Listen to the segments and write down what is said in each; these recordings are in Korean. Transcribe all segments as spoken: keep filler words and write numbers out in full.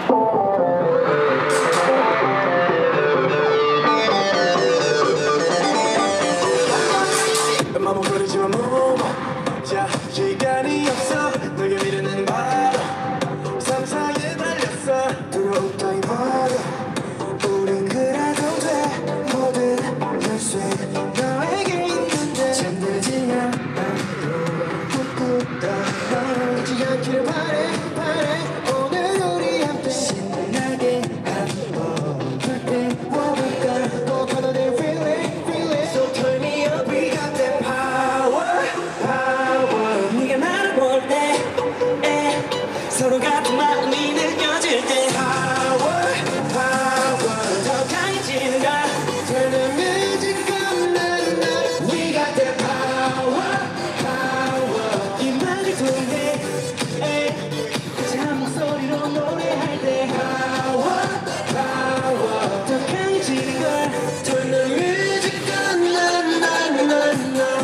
머뭇거리지만 뭐뭐 자 시간이 없어 너에게 미루는 바로 상상에 달렸어 두려움 따위 버려 우린 그래도 돼 뭐든 할 수 너에게 있는데 잠들지 않아도 꿈꾸다 잊지 않기를 바래 바래 오늘 우리 함께 신나게 한번 불태워볼까 또 터널을 feeling feeling So turn me up we got that power power 네가 나를 볼 때 서로 같은 마음이 느껴질 때 power power 더 강해지는 걸 Turn the music up na na We got that power power 이 말을 통해 같이 한 목소리로 노래할 때 power power 더 강해지는 걸 Turn the music up na na na na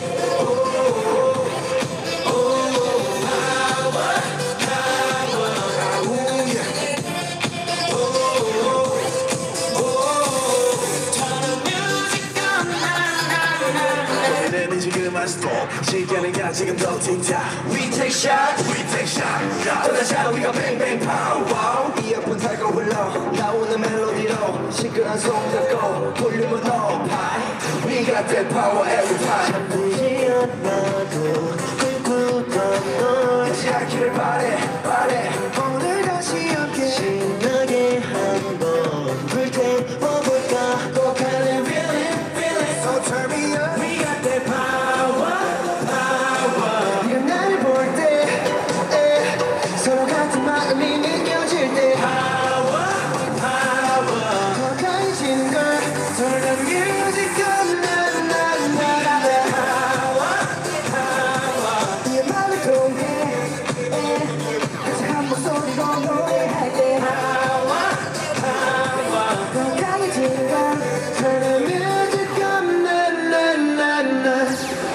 이제는 지금 안 stop 시간은 가 지금 더 틱탁 We take shots We take shots 떠나자 우리가 bang bang pow 이어폰 달고 흘러 나오는 멜로디로 시끄러운 손 잡고 볼륨은 높아 We got that power every time 잠들지 않아도 꿈꾸던 널 잊지 않기를 바래 바래 오늘 다시 함께 신나게 한번 불태워볼까 꼭 하는 feeling feeling So turn me up We got that power power 네가 나를 볼 때 서로 같은 마음이 느껴질 때 power power 더 강해지는 걸 Turn the music up na na na We got that power power 네 맘을 통해 같이 한 목소리로 노래할 때 power power 더 강해지는 걸 Turn the music up na na na na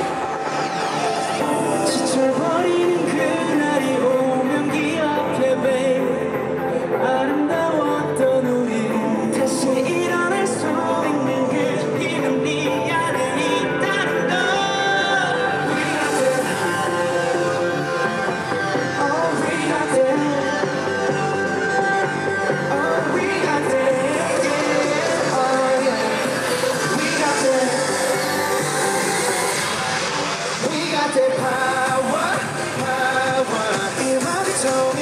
지쳐버리는 그날이 오면 기억해 babe 아름다웠던 우리 다시 일어날 수 있는 그 힘은 네 안에 있다는 걸 We got that Oh we got that Oh we got that yeah. Oh yeah We got that We got that power, power 이 맘이 통해